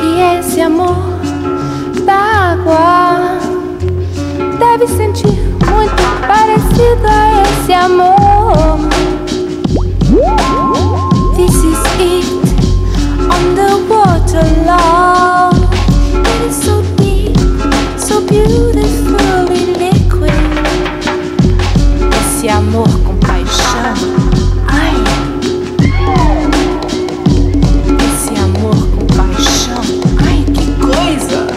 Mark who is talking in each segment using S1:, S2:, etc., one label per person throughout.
S1: que é esse amor da água? Deve sentir muito parecido a esse amor. This is it, underwater love. It is so deep, so beautifully liquid. Esse amor com paixão, ai. Esse amor com paixão, ai, que coisa.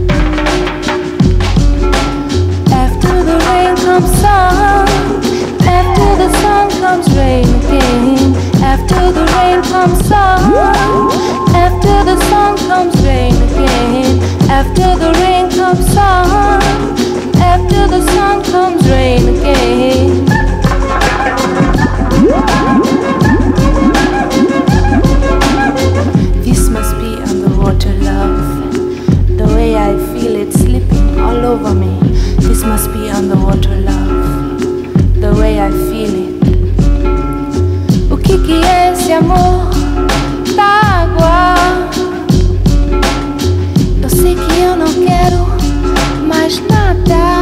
S1: After the rain comes sun, after the sun comes rain again. After the rain comes sun, after the sun comes rain again. After the rain comes sun, after the sun comes rain again. This must be underwater love, the way I feel it slipping all over me. This must be underwater love, the way I feel it. O que é esse amor da água? Eu sei que eu não quero mais nada.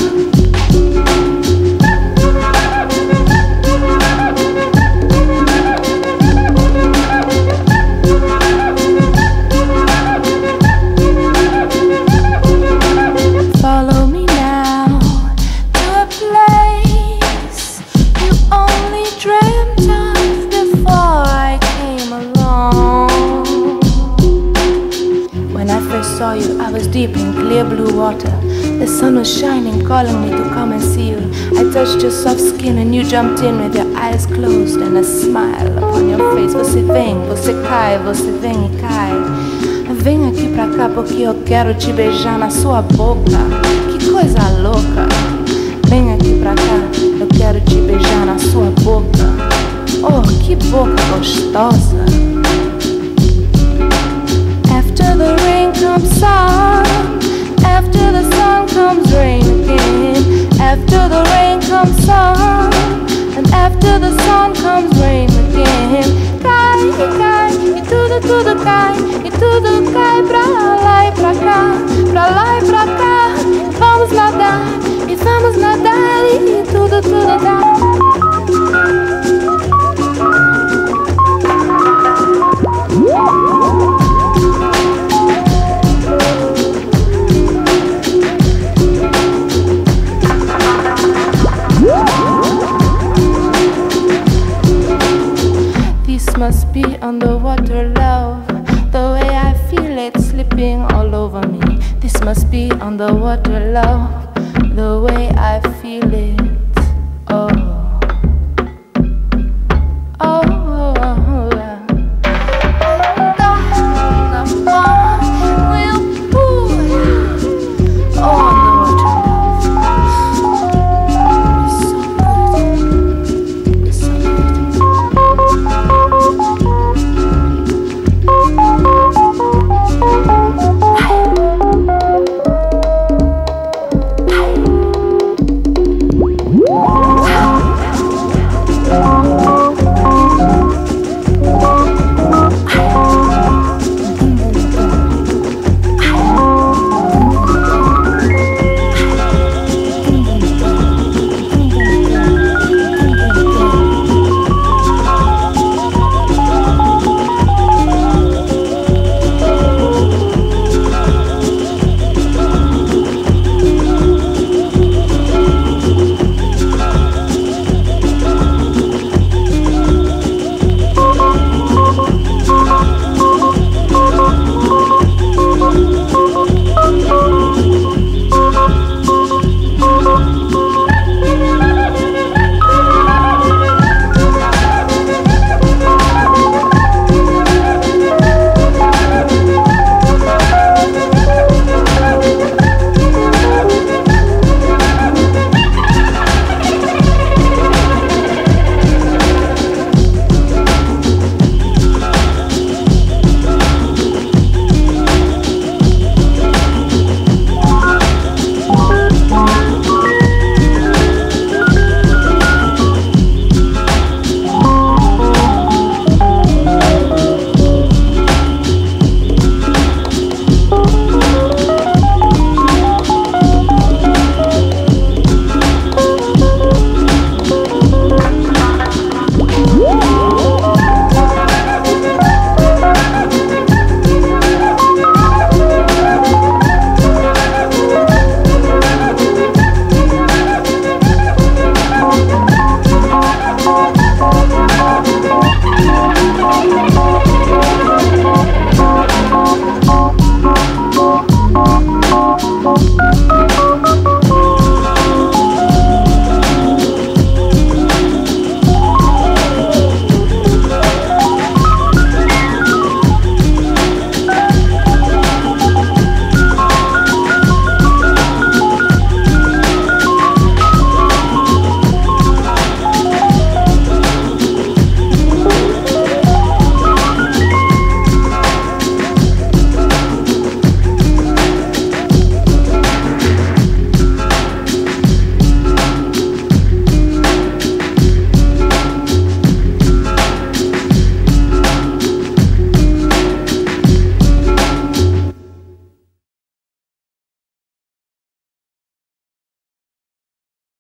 S1: Follow me now to a place you only dreamt of before I came along. When I first saw you, I was deep in clear blue water. The sun was shining, calling me to come and see you. I touched your soft skin and you jumped in with your eyes closed and a smile upon your face. Você vem, você cai, você vem e cai. Vem aqui pra cá porque eu quero te beijar na sua boca. Que coisa louca. Vem aqui pra cá, eu quero te beijar na sua boca. Oh, que boca gostosa. After the rain comes sun, after the sun comes rain again. After the rain comes sun, and after the sun comes rain again. Cai, cai, e tudo cai, e tudo cai pra lá e pra cá, pra lá e pra cá. Vamos nadar, e vamos nadar, e tudo dá. This must be underwater love, the way I feel it slipping all over me. This must be underwater love, the way I feel it.